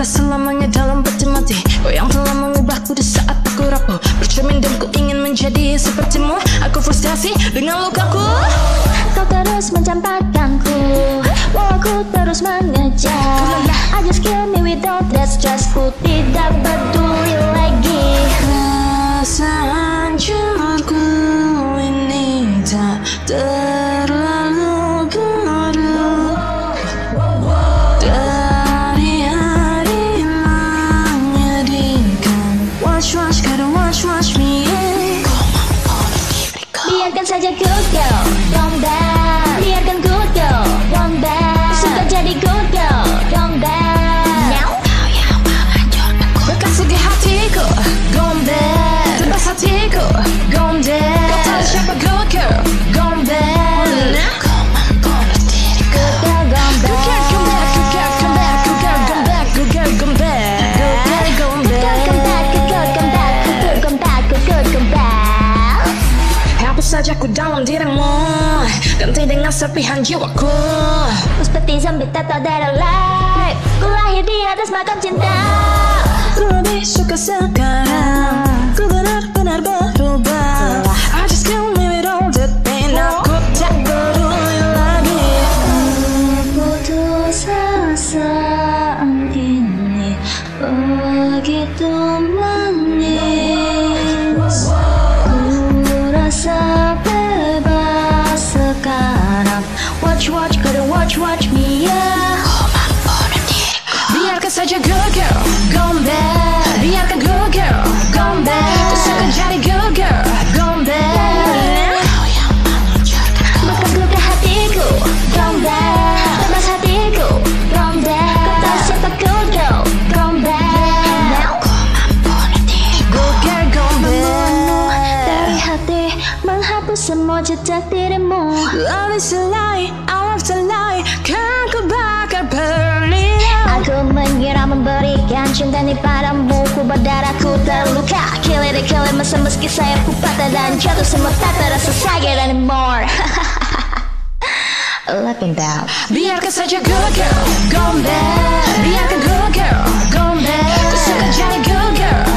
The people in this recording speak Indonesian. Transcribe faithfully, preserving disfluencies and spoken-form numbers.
tetap selamanya dalam peti mati. Kau yang telah mengubahku di saat aku rapuh. Bercermin dan ku ingin menjadi sepertimu. Aku frustasi dengan lukaku. Kau terus mencampakkanku, walau aku terus mengejar. I just kill me without that stress. Ku tidak peduli lagi. Rasa hancurku ini tak terlalu baru. Dari hari menyedihkan. Watch, watch, gotta watch, watch me. Biarkan saja good girl, don't bad. Biarkan good girl, don't bad. Suka jadi good girl, don't bad. Now kau yang menghancurkanku. Berkasih hatiku, gone bad. Tebas hatiku, gone dead. Kau tahu siapa good girl, gone bad. Kau membunuh diriku. Good girl, gone bad. Good girl, come back, good girl, come back, good girl, come back, good girl, come back. Good girl, come Good girl, come back, good girl, come back. Good girl, come back, good girl, come back. Hapus saja ku dalam dirimu, ganti dengan serpihan jiwaku. Ku seperti zombie tak tahu that I like. Ku lahir di atas makam cinta. Ku lebih suka sekarang, ku benar-benar berubah. I just kill me with all the pain. Aku tak peduli lagi. Putus asa ini begitu manis. Ku rasa bebas sekarang. Watch, watch, gotta watch, watch me, yeah. Kau membunuh diriku. Biarkan saja good girl, gone bad. Biarkan good girl, gone bad. Ku suka jadi good girl, gone bad. Kau yang menghancurkanku. Bahkan luka hatiku, gone bad. Tebas hatiku, gone bad. Kau tahu siapa good girl, gone bad. Now Kau membunuh diriku. Good girl, gone membunuh bad. dari hati, menghapus semua jejak dirimu. Love is a lie, I love to lie. Kan ku bakal berlian. Aku mengira memberikan cinta ini padamu. Ku berdarah, ku terluka. Kill it, kill it, masa meski saya ku patah dan jatuh semua tak terasa sakit anymore. Let me down. Biarkan saja good girl, gone bad. Biarkan good girl, gone bad. Ku suka jadi good girl,